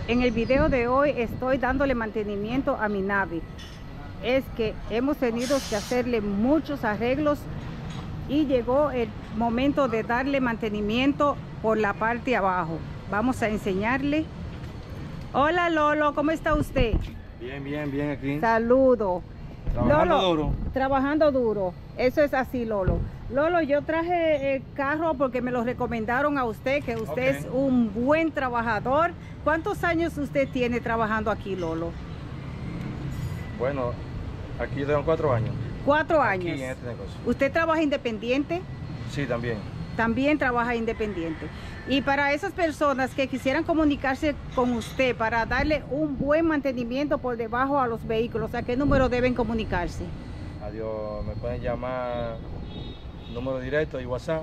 En el video de hoy estoy dándole mantenimiento a mi nave. Es que hemos tenido que hacerle muchos arreglos y llegó el momento de darle mantenimiento por la parte de abajo. Vamos a enseñarle. Hola Lolo, ¿cómo está usted? Bien aquí. Saludo. Trabajando Lolo, duro. Trabajando duro. Eso es así, Lolo. Lolo, yo traje el carro porque me lo recomendaron a usted, que usted es un buen trabajador. ¿Cuántos años usted tiene trabajando aquí, Lolo? Bueno, aquí yo tengo 4 años. 4 años. Aquí en este negocio. ¿Usted trabaja independiente? Sí, también. También trabaja independiente. Y para esas personas que quisieran comunicarse con usted para darle un buen mantenimiento por debajo a los vehículos, ¿a qué número deben comunicarse? Adiós, me pueden llamar número directo y WhatsApp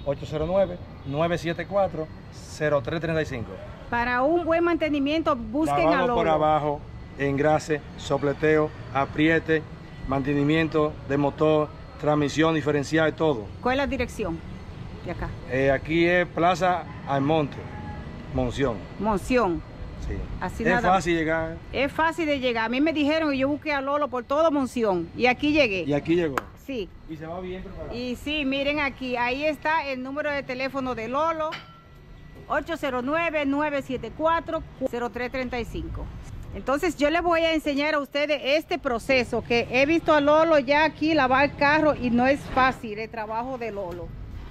809-974-0335. Para un buen mantenimiento busquen a Lolo. Por abajo, engrase, sopleteo, apriete, mantenimiento de motor, transmisión diferencial y todo. ¿Cuál es la dirección de acá? Aquí es Plaza Almonte, Monción. Monción. Sí. Así es nada. fácil llegar. Es fácil de llegar. A mí me dijeron y yo busqué a Lolo por todo Monción y aquí llegué. Y aquí llegó. Sí. Y se va bien preparado. Y sí, miren aquí, ahí está el número de teléfono de Lolo, 809-974-0335. Entonces yo les voy a enseñar a ustedes este proceso que he visto a Lolo ya aquí lavar el carro y no es fácil el trabajo de Lolo.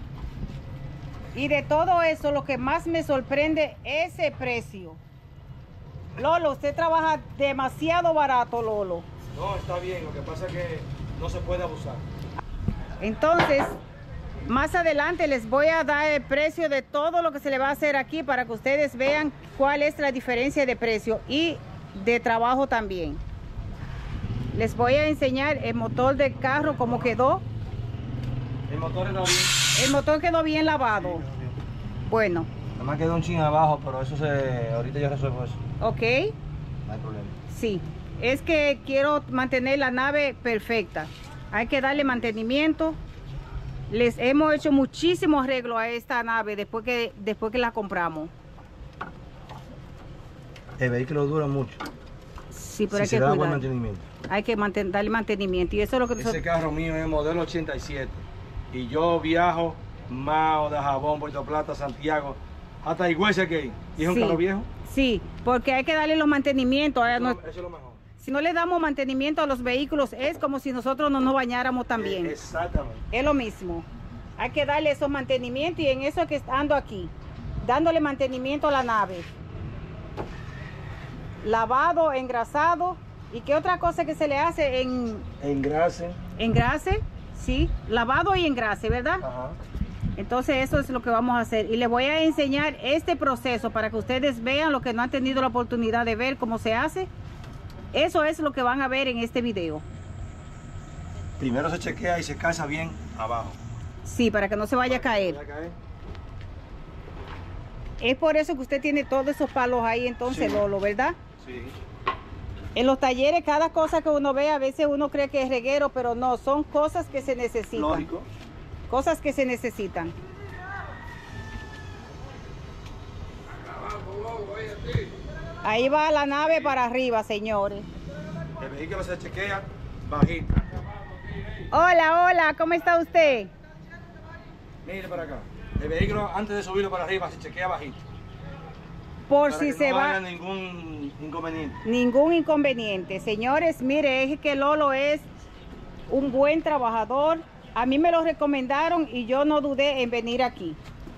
Y de todo eso lo que más me sorprende es el precio. Lolo, usted trabaja demasiado barato, Lolo. No, está bien, lo que pasa es que no se puede abusar. Entonces, más adelante les voy a dar el precio de todo lo que se le va a hacer aquí para que ustedes vean cuál es la diferencia de precio y de trabajo también. Les voy a enseñar el motor del carro, cómo quedó. El motor está bien. El motor quedó bien lavado. Sí, bien. Bueno. Nada más quedó un chin abajo, pero eso ahorita yo resuelvo eso. Ok. No hay problema. Sí. Es que quiero mantener la nave perfecta. Hay que darle mantenimiento. Les hemos hecho muchísimo arreglo a esta nave después que la compramos. El vehículo dura mucho. Sí, pero Si hay se que da cuidar. buen mantenimiento. Hay que darle mantenimiento. Y eso es lo que Ese carro mío es modelo 87. Y yo viajo Mao, de Jabón, Puerto Plata, Santiago, hasta Higüey que hay. ¿Y es un carro viejo? Sí, porque hay que darle los mantenimientos. Eso es lo mejor. Si no le damos mantenimiento a los vehículos, es como si nosotros no nos bañáramos también. Exactamente. Es lo mismo. Hay que darle esos mantenimientos y en eso que ando aquí, dándole mantenimiento a la nave. Lavado, engrasado. ¿Y qué otra cosa que se le hace? Engrase. Engrase, sí. Lavado y engrase, ¿verdad? Ajá. Entonces eso es lo que vamos a hacer. Y les voy a enseñar este proceso para que ustedes vean lo que no han tenido la oportunidad de ver cómo se hace. Eso es lo que van a ver en este video. Primero se chequea y se calza bien abajo. Sí, para que no se vaya a caer. Es por eso que usted tiene todos esos palos ahí entonces, sí. Lolo, ¿verdad? Sí. En los talleres, cada cosa que uno ve, a veces uno cree que es reguero, pero no, son cosas que se necesitan. Lógico. Cosas que se necesitan. Ahí va la nave para arriba, señores. El vehículo se chequea bajito. Hola, hola, ¿cómo está usted? Mire para acá. El vehículo antes de subirlo para arriba se chequea bajito. Por para si que se no va. haya ningún inconveniente. Ningún inconveniente. Señores, mire, es que Lolo es un buen trabajador. A mí me lo recomendaron y yo no dudé en venir aquí.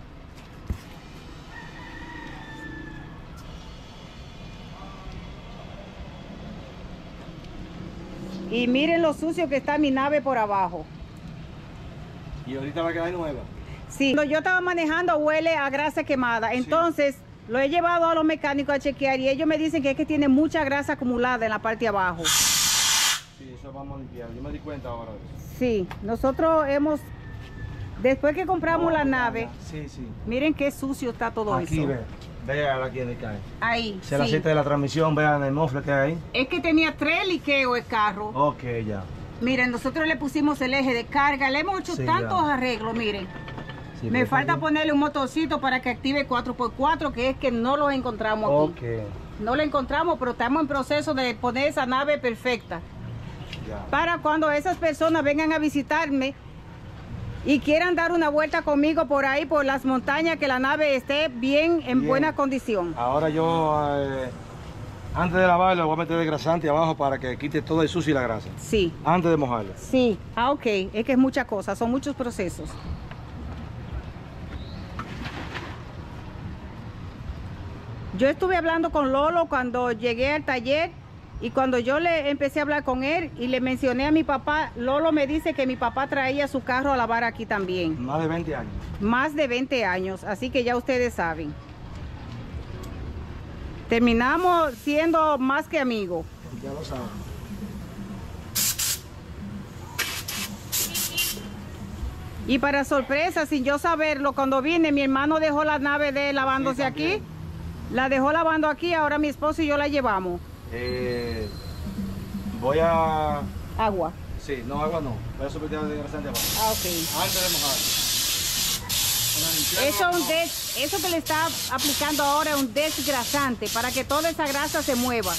Y miren lo sucio que está mi nave por abajo. Y ahorita va a quedar nueva. Sí, cuando yo estaba manejando huele a grasa quemada. Entonces lo he llevado a los mecánicos a chequear y ellos me dicen que es que tiene mucha grasa acumulada en la parte de abajo. Sí, eso vamos a limpiar. Yo me di cuenta ahora de eso. Sí, nosotros hemos, después que compramos la nave, sí, sí. Miren qué sucio está todo aquí, eso. Vean aquí donde cae. Ahí, Se la aceite de la transmisión, vean el mofle que hay ahí. Es que tenía 3 liqueos el carro. Ok, ya. Miren, nosotros le pusimos el eje de carga, le hemos hecho tantos arreglos, miren. Sí, me falta ponerle un motorcito para que active 4x4, que es que no lo encontramos aquí. Ok. No la encontramos, pero estamos en proceso de poner esa nave perfecta. Ya. Para cuando esas personas vengan a visitarme y quieran dar una vuelta conmigo por ahí, por las montañas, que la nave esté bien, en Bien. buena condición. Ahora yo, antes de lavarlo, voy a meter desgrasante abajo para que quite todo el sucio y la grasa. Sí, Antes de mojarlo. sí. Ah, ok. Es que es muchas cosas, son muchos procesos. Yo estuve hablando con Lolo cuando llegué al taller y cuando yo le empecé a hablar con él y le mencioné a mi papá, Lolo me dice que mi papá traía su carro a lavar aquí también. Más de 20 años. Más de 20 años, así que ya ustedes saben. Terminamos siendo más que amigos. Ya lo saben. Y para sorpresa, sin yo saberlo, cuando vine, mi hermano dejó la nave de él lavándose Sí, aquí. también. La dejó lavando aquí, ahora mi esposo y yo la llevamos. Voy a... Agua. Sí, no, agua no. Voy a someter el desgrasante abajo. Ah, ok. Antes de mojarlo. Eso que le está aplicando ahora es un desgrasante para que toda esa grasa se mueva.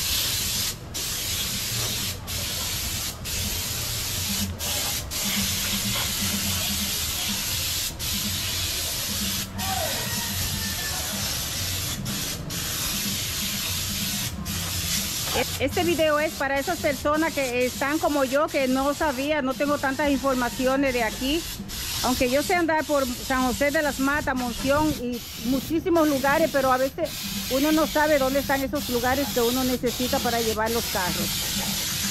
Este video es para esas personas que están como yo, que no sabía, no tengo tantas informaciones de aquí. Aunque yo sé andar por San José de las Matas, Monción y muchísimos lugares, pero a veces uno no sabe dónde están esos lugares que uno necesita para llevar los carros.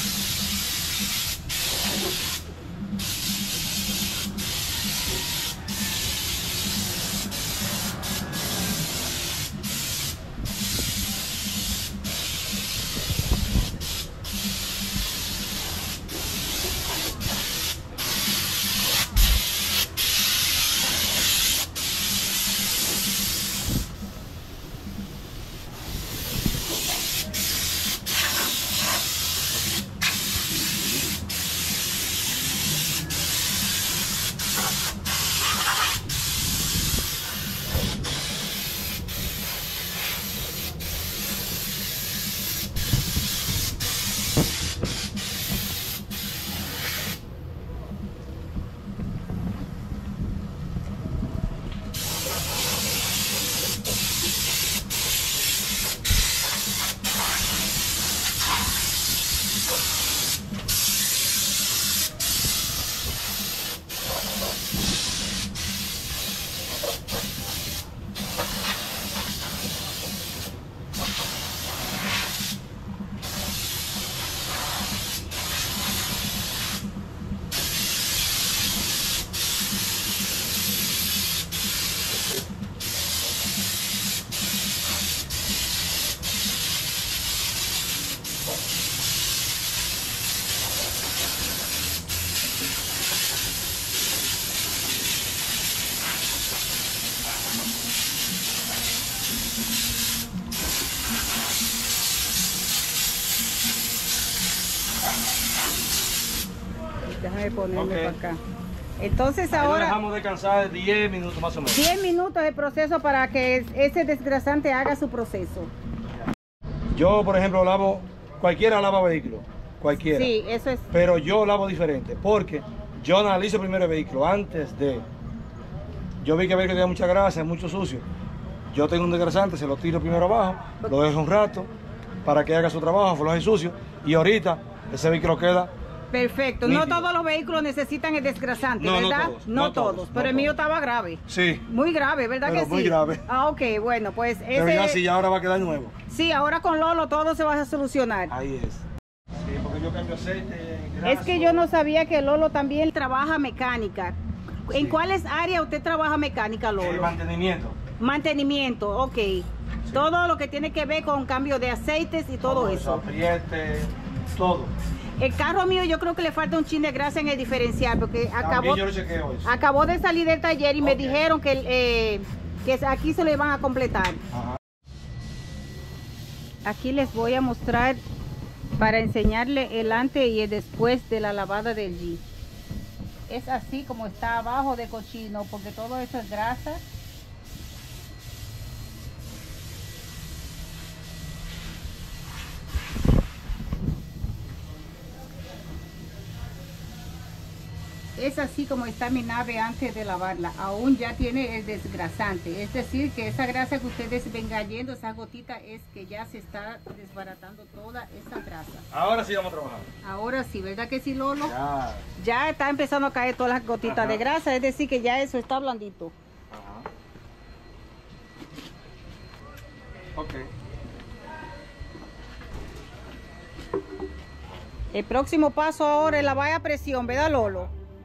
Déjame ponerle Ok. para acá. Entonces Ahí lo ahora dejamos descansar 10 minutos más o menos. 10 minutos de proceso para que ese desgrasante haga su proceso. Yo, por ejemplo, cualquiera lava vehículo, cualquiera. Sí, eso es. Pero yo lavo diferente, porque yo analizo primero el vehículo antes de... Yo vi que el vehículo tenía mucha grasa, mucho sucio. Yo tengo un desgrasante, se lo tiro primero abajo, lo dejo un rato para que haga su trabajo, afloje el sucio, y ahorita ese vehículo queda... Perfecto. nítido. No todos los vehículos necesitan el desgrasante, No, no ¿verdad? todos, No no todos. todos, Pero no el mío todos. estaba grave. Sí, Muy grave, ¿verdad pero que sí? muy grave. Ah, ok, bueno, pues pero ya ese... sí, ya ahora va a quedar nuevo. Sí, ahora con Lolo todo se va a solucionar. Ahí es. Sí, porque yo cambio aceite, Es que yo no sabía que Lolo también trabaja mecánica. ¿En Sí. cuáles áreas usted trabaja mecánica, Lolo? El mantenimiento. Mantenimiento, ok. Todo lo que tiene que ver con cambio de aceites y todo eso. Apriete, todo. El carro mío yo creo que le falta un chin de grasa en el diferencial porque También yo lo chequeo eso. acabó de salir del taller y me Ok. dijeron que aquí se lo iban a completar. Ajá. Aquí les voy a mostrar para enseñarle el antes y el después de la lavada del Jeep. Es así como está abajo de cochino porque todo eso es grasa. es así como está mi nave antes de lavarla. Aún ya tiene el desgrasante. Es decir, que esa grasa que ustedes ven cayendo, esa gotita, es que ya se está desbaratando toda esa grasa. Ahora sí vamos a trabajar. Ahora sí, ¿verdad que sí, Lolo? Ya. Ya está empezando a caer todas las gotitas Ajá. de grasa. Es decir, que ya eso está blandito. Ajá. Ok. El próximo paso ahora es lavar a presión, ¿verdad, Lolo?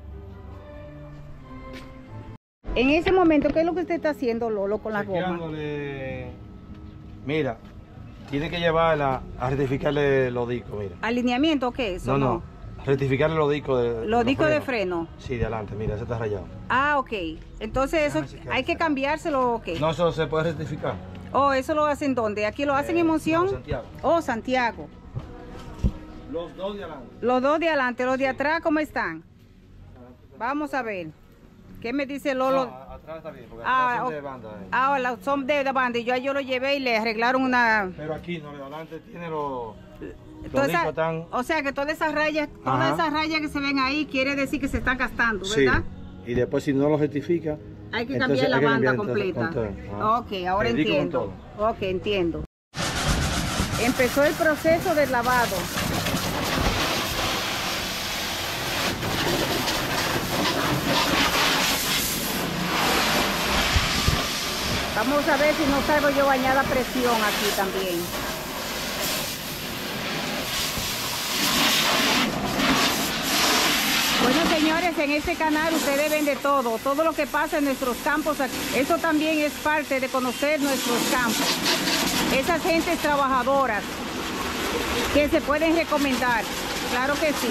En ese momento, ¿qué es lo que usted está haciendo, Lolo, con la goma? Chequeándole. Mira, tiene que llevarla a rectificarle los discos, mira. ¿Alineamiento o qué es eso? No. Rectificarle los discos de... ¿Los discos de freno? Sí, de adelante, mira, ese está rayado. Ah, ok. Entonces eso hay que cambiárselo o qué. No, eso se puede rectificar. Oh, ¿eso lo hacen dónde? ¿Aquí lo hacen en Monción? No, Santiago. Oh, Santiago. Los dos de adelante. Los dos de adelante, los de atrás, ¿cómo están? Vamos a ver. ¿Qué me dice Lolo? No, atrás está bien, porque Ah, atrás son de banda. Son de banda y yo lo llevé y le arreglaron una... Pero aquí, no, de adelante tiene los Toda discos esa- tan... O sea que todas esas rayas que se ven ahí quiere decir que se están gastando, Sí, ¿verdad? y después si no lo rectifica... Hay que entonces cambiar la hay que banda cambiar completa. con todo. Ajá. Ok, ahora El disco con entiendo. todo. Ok, entiendo. Empezó el proceso del lavado. Vamos a ver si no salgo yo bañada a presión aquí también. Bueno, señores, en este canal ustedes ven de todo lo que pasa en nuestros campos. Eso también es parte de conocer nuestros campos. Esas gentes trabajadoras que se pueden recomendar, claro que sí.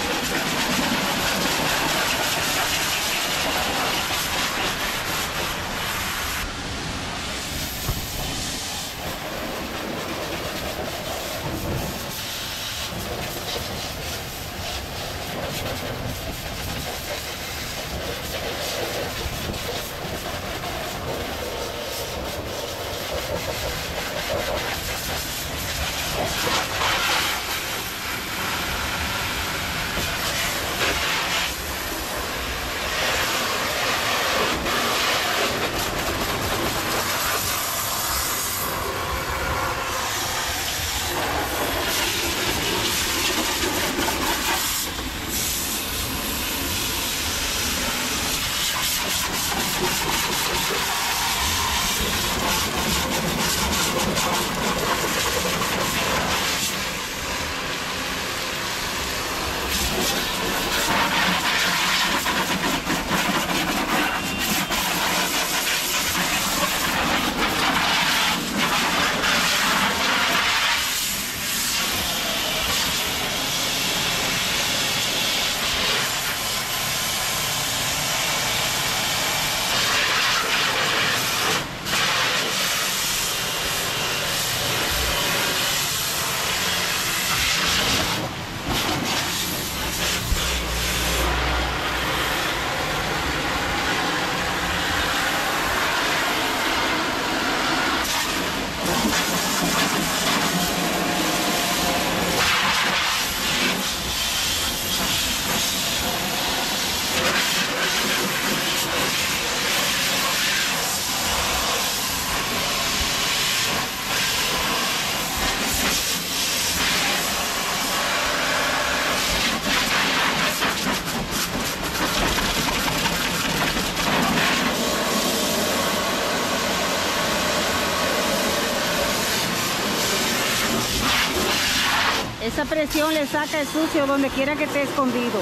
Esa presión le saca el sucio donde quiera que esté escondido.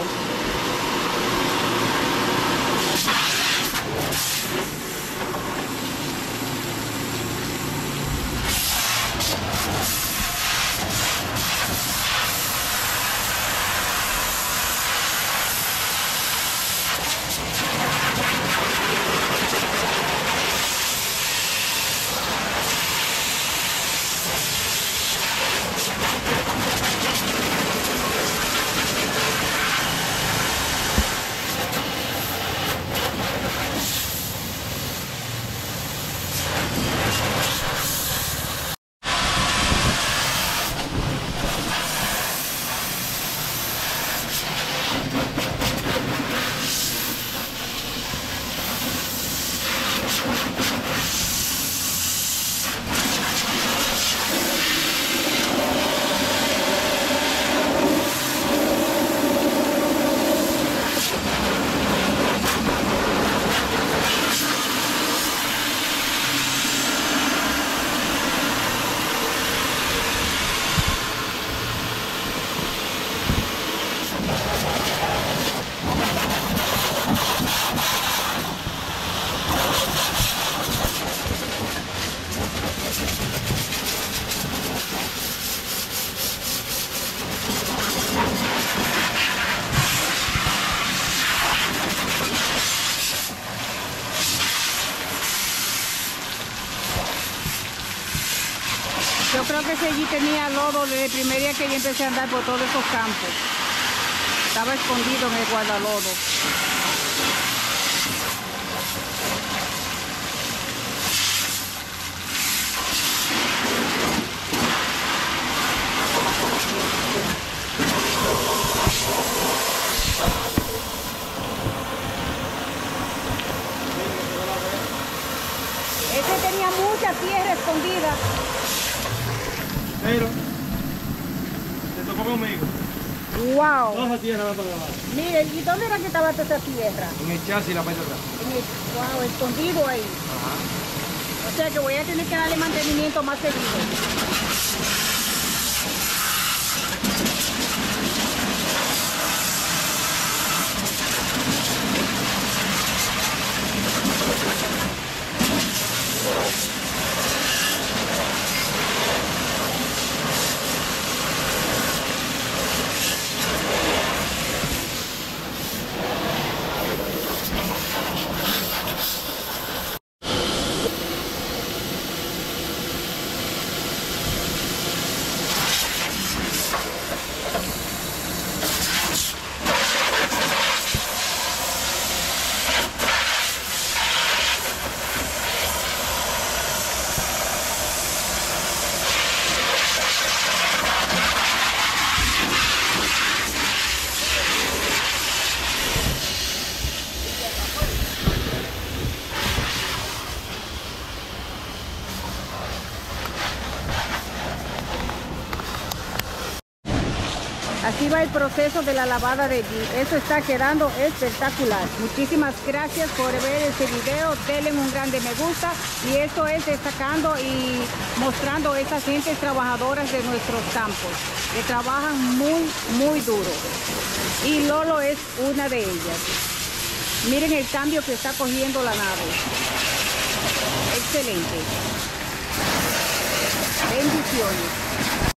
allí tenía lodo desde el primer día que yo empecé a andar por todos esos campos. Estaba escondido en el guardalodo. Este tenía mucha tierra escondida. Pero, te tocó conmigo. ¡Wow! Toda esa tierra va para grabar. Miren, ¿y dónde era que estaba toda esa tierra? En el chasis y la parte de atrás. ¡Wow! Escondido ahí. Ajá. O sea que voy a tener que darle mantenimiento más seguido. Así va el proceso de la lavada de jeep. Eso está quedando espectacular. Muchísimas gracias por ver este video. Denle un grande me gusta. Y esto es destacando y mostrando a esas gentes trabajadoras de nuestros campos, que trabajan muy duro. Y Lolo es una de ellas. Miren el cambio que está cogiendo la nave. Excelente. Bendiciones.